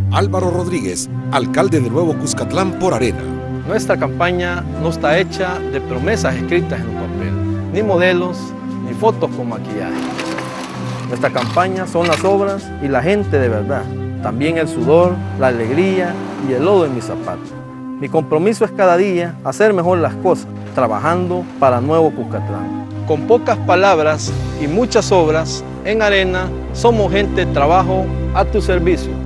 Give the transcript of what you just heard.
Álvaro Rodríguez, alcalde de Nuevo Cuscatlán por Arena. Nuestra campaña no está hecha de promesas escritas en un papel, ni modelos, ni fotos con maquillaje. Nuestra campaña son las obras y la gente de verdad, también el sudor, la alegría y el lodo en mis zapatos. Mi compromiso es cada día hacer mejor las cosas, trabajando para Nuevo Cuscatlán. Con pocas palabras y muchas obras, en Arena somos gente de trabajo a tu servicio.